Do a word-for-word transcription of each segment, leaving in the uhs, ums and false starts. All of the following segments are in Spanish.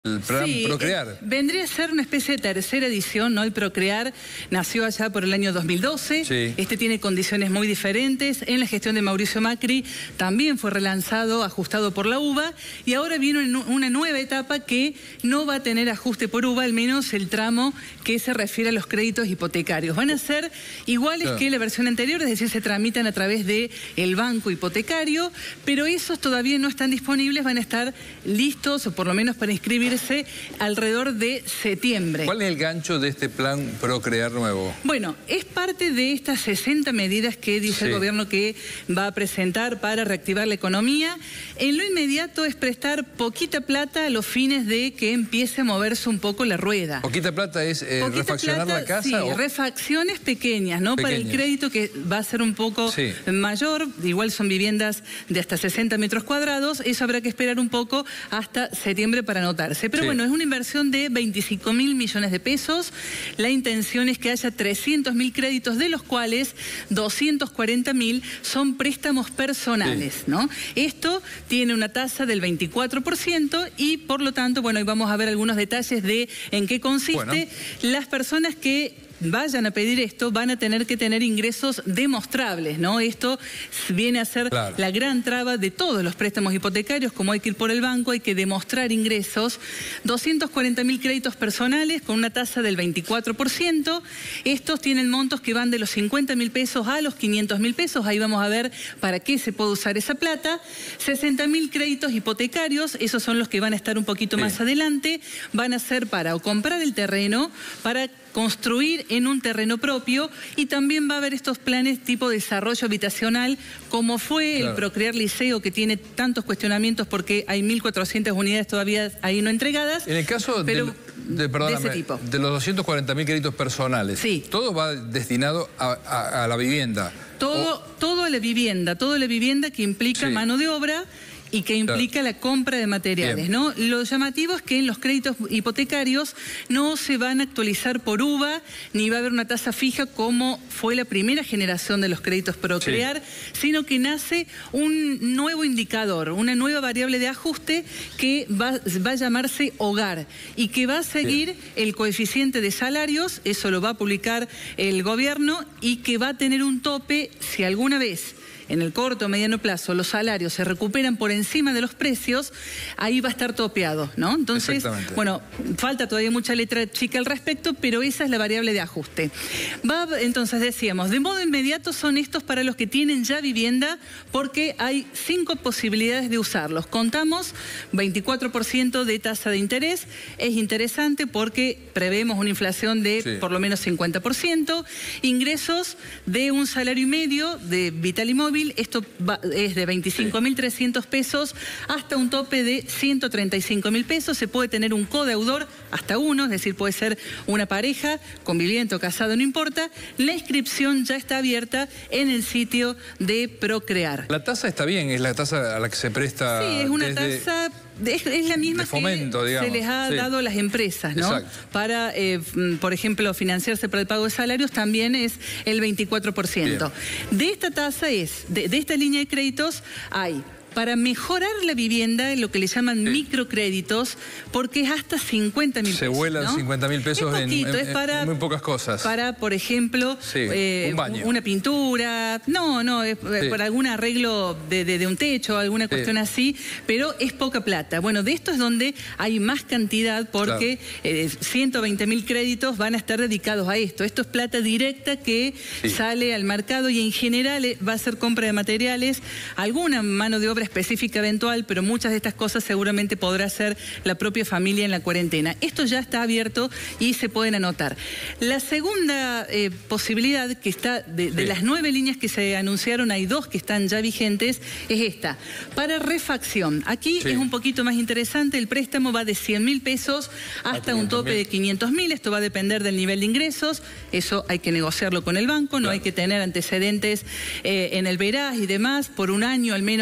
El plan sí, Procrear. Eh, vendría a ser una especie de tercera edición, ¿no? El Procrear nació allá por el año dos mil doce. Sí. Este tiene condiciones muy diferentes. En la gestión de Mauricio Macri también fue relanzado, ajustado por la U B A. Y ahora viene una nueva etapa que no va a tener ajuste por U B A, al menos el tramo que se refiere a los créditos hipotecarios. Van a ser iguales claro. que la versión anterior, es decir, se tramitan a través del banco hipotecario, pero esos todavía no están disponibles, van a estar listos, o por lo menos para inscribir alrededor de septiembre. ¿Cuál es el gancho de este plan Procrear nuevo? Bueno, es parte de estas sesenta medidas que dice sí. el gobierno que va a presentar para reactivar la economía. En lo inmediato es prestar poquita plata a los fines de que empiece a moverse un poco la rueda. ¿Poquita plata es eh, poquita refaccionar plata, la casa? Sí, o... refacciones pequeñas, ¿no? Pequeñas. Para el crédito que va a ser un poco sí. mayor, igual son viviendas de hasta sesenta metros cuadrados, eso habrá que esperar un poco hasta septiembre para anotarse. Pero sí. bueno, es una inversión de veinticinco mil millones de pesos. La intención es que haya trescientos mil créditos, de los cuales doscientos cuarenta mil son préstamos personales, sí. ¿no? Esto tiene una tasa del veinticuatro por ciento y, por lo tanto, bueno, hoy vamos a ver algunos detalles de en qué consiste. Bueno. Las personas que vayan a pedir esto, van a tener que tener ingresos demostrables, ¿no? Esto viene a ser claro. la gran traba de todos los préstamos hipotecarios, como hay que ir por el banco, hay que demostrar ingresos. doscientos cuarenta mil créditos personales con una tasa del veinticuatro por ciento. Estos tienen montos que van de los cincuenta mil pesos a los quinientos mil pesos. Ahí vamos a ver para qué se puede usar esa plata. sesenta mil créditos hipotecarios, esos son los que van a estar un poquito sí. más adelante. Van a ser para o comprar el terreno, para construir en un terreno propio, y también va a haber estos planes tipo desarrollo habitacional, como fue claro. el Procrear Liceo, que tiene tantos cuestionamientos porque hay mil cuatrocientas unidades todavía ahí no entregadas. En el caso pero, de, de, perdóname, de, ese tipo. de los doscientos cuarenta mil créditos personales, sí. todo va destinado a, a, a la vivienda. Todo, o... todo a la vivienda, todo a la vivienda que implica sí. mano de obra y que implica claro. la compra de materiales, Bien. ¿no? Lo llamativo es que en los créditos hipotecarios no se van a actualizar por U B A, ni va a haber una tasa fija como fue la primera generación de los créditos Procrear, sí. sino que nace un nuevo indicador, una nueva variable de ajuste que va, va a llamarse hogar y que va a seguir Bien. el coeficiente de salarios, eso lo va a publicar el gobierno, y que va a tener un tope si alguna vez en el corto o mediano plazo los salarios se recuperan por encima de los precios, ahí va a estar topeado, ¿no? Entonces, bueno, falta todavía mucha letra chica al respecto, pero esa es la variable de ajuste. Va, entonces decíamos, de modo inmediato son estos para los que tienen ya vivienda, porque hay cinco posibilidades de usarlos. Contamos veinticuatro por ciento de tasa de interés, es interesante porque prevemos una inflación de sí. por lo menos cincuenta por ciento, ingresos de un salario y medio de Vital y Móvil. Esto va, es de veinticinco mil trescientos pesos hasta un tope de ciento treinta y cinco mil pesos. Se puede tener un codeudor hasta uno, es decir, puede ser una pareja, conviviente o casado, no importa. La inscripción ya está abierta en el sitio de Procrear. La tasa está bien, es la tasa a la que se presta. Sí, es una desde... tasa... Es, es la misma fomento, que digamos. se les ha sí. dado a las empresas, ¿no? Exacto. Para, eh, por ejemplo, financiarse para el pago de salarios, también es el veinticuatro por ciento. Bien. De esta tasa es, de, de esta línea de créditos hay... para mejorar la vivienda, lo que le llaman sí. microcréditos, porque es hasta cincuenta mil pesos. Se vuelan ¿no? cincuenta mil pesos es poquito, en, en, es para, en muy pocas cosas. Para, por ejemplo, sí, eh, un baño. una pintura, no, no, es sí. para algún arreglo de, de, de un techo, alguna cuestión sí. así, pero es poca plata. Bueno, de esto es donde hay más cantidad, porque claro. eh, ciento veinte mil créditos van a estar dedicados a esto. Esto es plata directa que sí. sale al mercado, y en general eh, va a ser compra de materiales, alguna mano de obra específica eventual, pero muchas de estas cosas seguramente podrá hacer la propia familia en la cuarentena. Esto ya está abierto y se pueden anotar. La segunda eh, posibilidad que está, de, de sí. las nueve líneas que se anunciaron, hay dos que están ya vigentes, es esta, para refacción. Aquí sí. es un poquito más interesante, el préstamo va de cien mil pesos hasta un tope de quinientos mil, esto va a depender del nivel de ingresos, eso hay que negociarlo con el banco, no claro. hay que tener antecedentes eh, en el veraz y demás, por un año al menos hay que estar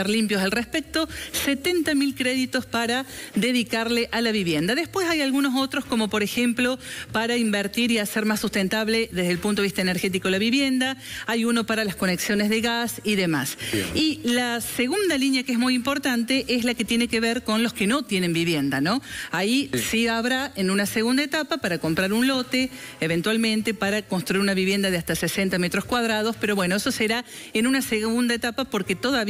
limpios al respecto, setenta mil créditos para dedicarle a la vivienda. Después hay algunos otros, como por ejemplo, para invertir y hacer más sustentable desde el punto de vista energético la vivienda. Hay uno para las conexiones de gas y demás. Bien. Y la segunda línea que es muy importante es la que tiene que ver con los que no tienen vivienda, ¿no? Ahí sí, sí habrá en una segunda etapa para comprar un lote, eventualmente para construir una vivienda de hasta sesenta metros cuadrados, pero bueno, eso será en una segunda etapa porque todavía